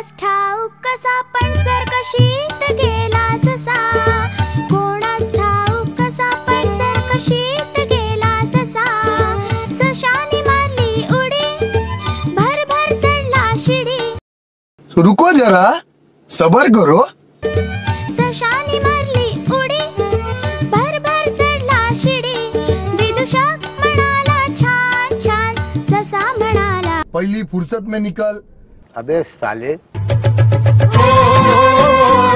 कोणास ठाऊक कसा पण सरकशीत गेला ससा, कोणास ठाऊक कसा पण सरकशीत गेला ससा. सशाने मारली उडी, भर भर चढला शिडी. रुको जरा, सबर करो. सशाने मारली उडी, भर भर चढला शिडी. विदूषक म्हणाला छान छान, ससा म्हणाला पहली फुर्सत में निकल. अबे साले.